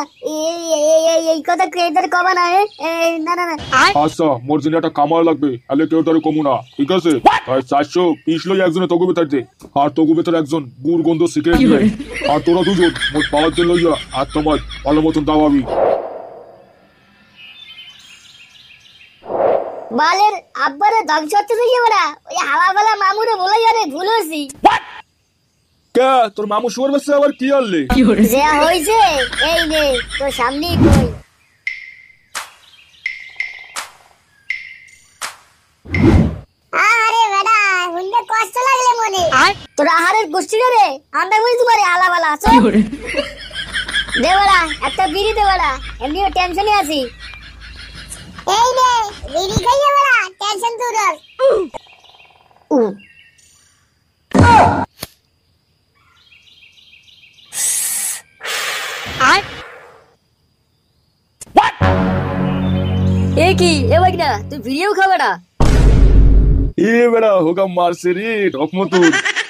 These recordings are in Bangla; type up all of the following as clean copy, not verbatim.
এই কথা কেউটারে কবা না। না না না, আচ্ছা মোর জন্য একটা কামার লাগবে, তাহলে কেউ তারে কমু না, ঠিক আছে? তাই 400 পিস লই একজনে তগু বেতার দে, আর তগু বেতার একজন গুড় গন্ধ সিগারেট নিয়ে আয়। আর তোরা দুজন মোট 5 জন লইয়া আর তোমার ভালো মতন দাওয়াবি। বালের আব্বারে ধ্বংস হচ্ছে দেখি ওরা ওই হাওয়া বেলা মামুরে বলে যাবে ভুল হয়েছি। কে তোর মামু শুয়ার বাচ্চা আবার কি আনলে? যা হয়েছে এই নে তোর সামনেই কই। আরে বেটা হুন্ডে কষ্ট লাগলে মনে তোর আহারের গোষ্ঠীটা রে আমরা বুঝতে পারি আলাবালা আছো। দে বেটা একটা বিড়ি দে বেটা, এমনিও টেনশনে আছি। এই নে বিড়ি খাইয়ে বেটা টেনশন দূর কর। এ কি এ ভাই না তুই ভিডিও খাবে না? এ বেড়া হোগা মারছে রে ঢকমতুর।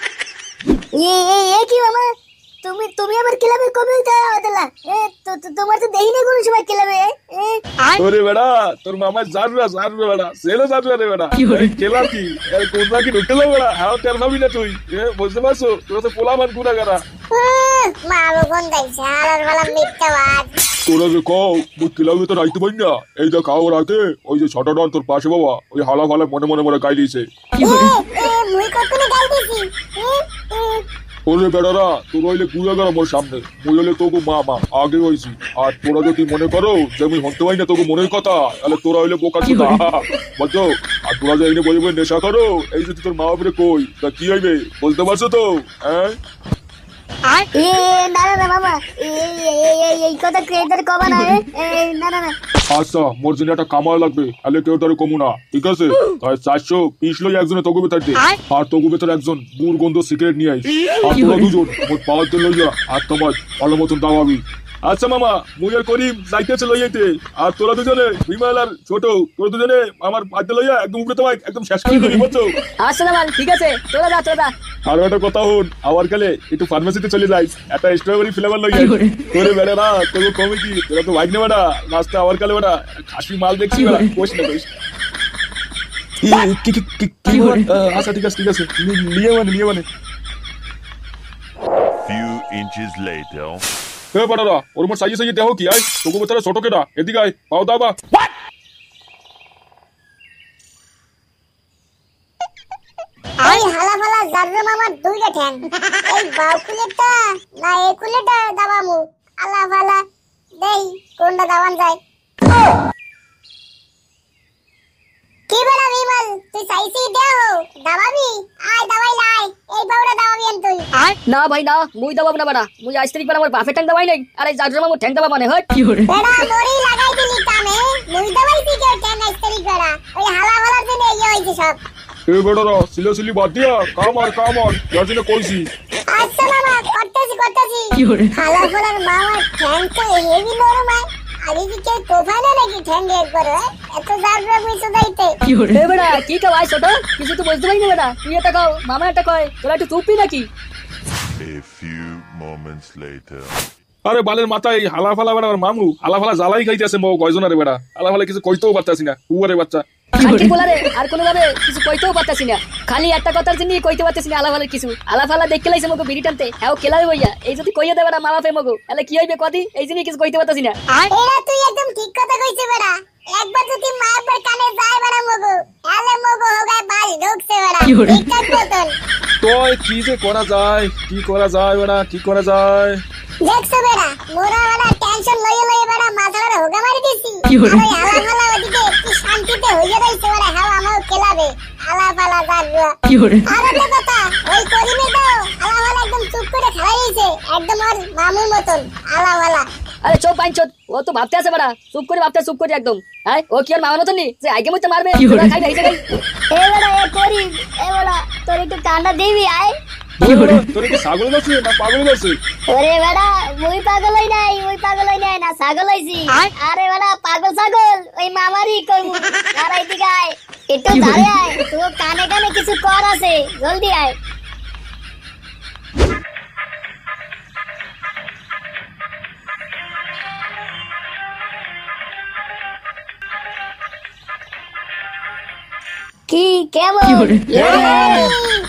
এ কি মামা তুমি তুমি আবার ক্লাবে কবে দিলা? তোমার তো দেই না কোনো সময় ক্লাবে। ওরে বেড়া তোর মামা জানবে বেড়া সেলো জানবে রে বেড়া খেলা কি কোনটা কি ঢুকে যাবে বেড়া? হাও তেল খাবি না তুই, বুঝতে পারছো? তোরা তো পোলামান গুনাগারা। মারো কোন দাইছে হালার বালা মিথ্যাবাদ। তোরা যে কও মুই ক্লাবে তো রাইতে পারি না, এই যে খাও রাতে ওই যে ছটা ডন তোর পাশে বাবা ওই হালা ফালা মনে মনে মনে গাই দিয়েছে। মুই কতনে গাই দিছি? ওরে বেড়ারা তোর হইলে গুনাগারা মোর সামনে, মুই হইলে তোকে মামা আগে হইছি। আর তোরা যদি মনে করো যে আমি হতে পারি না তোকে মনের কথা, তাহলে তোরা হইলে বোকা চোদা বুঝছো? আর তোরা যে এনে বলবে নেশা করো, এই যদি তোর মা বাপরে কই তা কি হইবে বলতে পারছো তো? হ্যাঁ না না না মামা এই কথা কেউটারে কবা না। না না না, আচ্ছা মোর জন্য একটা কামার লাগবে, তাহলে কেউ তারে কমু না, ঠিক আছে? তাই 400 পিস লই একজনে তগু বেতার দে, আর তগু বেতার একজন গুড় গন্ধ সিগারেট নিয়ে আইস। আর তোরা দুজন মোট 5 জন লইয়া আর তোমার ভালো মতন দাওয়াবি। আচ্ছা মামা মুই আর করিম যাইতেছে লইয়াইতে, আর তোরা দুজনে বিমাল আর ছোট তোরা দুজনে আমার বাড়িতে লইয়া একদম উপরে তোমায় একদম শেষ করে দিবি বুঝছো? আচ্ছা না ঠিক আছে তোরা যা তোরা। আর একটা কথা হন, আবার কালে একটু ফার্মেসিতে চলে যাই, একটা স্ট্রবেরি ফ্লেভার লইয়া তোরে বেড়া না তোকে কমে কি তোরা তো বাইক নে বেড়া লাস্টে আবার কালে বেড়া খাসি মাল দেখছি বেড়া কোশ না কোশ। আচ্ছা ঠিক আছে নিয়ে মানে Few inches later. হে পাড়ারা ওর মোট সাইজে দেহ কি আয় তোকে বেতারা ছোট কেটা এদিকে আয় পাও দাবা। এই হালা ফালা জাররে মামার দুইটা ঠ্যাং, এই বাউ কুলেটা না এই কুলেটা দাবামু আলা ফালা দেই কোনটা দাবান যায়। কি বড় বিমল তুই সাইসি দেও দাবাবি? আয় দাবাই লাই এই বাউটা দাবাবি আন তুই। না ভাই না মুই দাবাব না বাড়া, মুই আজ তারিখ আমার বাপের ঠ্যাং দাবাই নাই, আর এই জাজরা মামু ঠ্যাং দাবা মানে হয় কি করে? বেড়া মরি লাগাই দিলি কামে মুই দাবাইছি কে ঠ্যাং আইস্তারি বেড়া ওই হালা ফালার জন্য এই হইছে সব। এ বেটারা সিলি বাদ দিয়া কামার যার জন্য কইছি। আচ্ছা মামা করতেছি হালা ফালার মামার ঠ্যাং তো হেভি নরম হয়, আরে কি কেউ কোফায় না নাকি ঠ্যাং একবার এত জাররা বুঝছো দাইতে। এ বেড়া কি কাও আই ছোট কিছু তো বুঝতে পারি না বেড়া, তুই এটা কও মামা এটা কয় তোরা একটু চুপি নাকি? A few moments later. আরে বালের মাথায় হালা ফালা বেড়া মামু হালা ফালা জ্বালাই খাইতেছে মো কয়জনারে বেড়া, হালা ফালা কিছু কইতেও পারতাছি না উয়ারে বাচ্চা। খানকি বলারে আর কোনো ভাবে কিছু কইতেও পারতাছি না, খালি একটা কথার জন্য কইতে পারতাছি না আলাফালের কিছু। আলাফালা দেখতে লাইছে মগো বিড়ি টানতে হ্যাঁ খেলাবে বইয়া, এই যদি কইয়া দেবে না মা বাপে মগো তাহলে কি হইবে কদি, এই জন্য কিছু কইতে পারতাছি না। এরা তুই একদম ঠিক কথা কইছিস বেড়া, একবার যদি মায়ের কানে যায় বেড়া মগো তাহলে মগো হোগায় বাল ঢুকছে বেড়া ঠিকঠাক মতন। তো কি যে করা যায় বেড়া কি করা যায়? দেখছো বেড়া মোরা বেড়া টেনশন লইয়ে বেড়া মাথা বেড়া হোগা মারি দিছি, আর ওই হালা ফালা ওদিকে কি শান্তিতে হইয়া রইছে বেড়া হাও আমাও খেলাবে হালা ফালা জাররা। আর একটা কথা ওই করিমে দাও হালা ফালা একদম চুপ করে খেলা রইছে একদম আর মামুর মতন হালা ফালা। আরে চোপ বাইনচোদ ও তো ভাবতে আছে বেড়া, চুপ করে একদম। হ্যাঁ ও কি আর মামার মতন নি যে আগে মইতে মারবে তোরা খাই নাই জায়গায়। এ বেড়া এ করিম এ বেড়া তোর একটু কান্না দিবি আয়। তোর কি ছাগল আছে না পাগল আছে? ওরে বেড়া ওই পাগল হই নাই না ছাগল হইছি। আরে বেড়া পাগল ছাগল ওই মামারই কইমু। আর এইদিকে আয় একটু ধারে আয়, তো কানে কানে কিছু কর আছে জলদি আয়। কি কেমন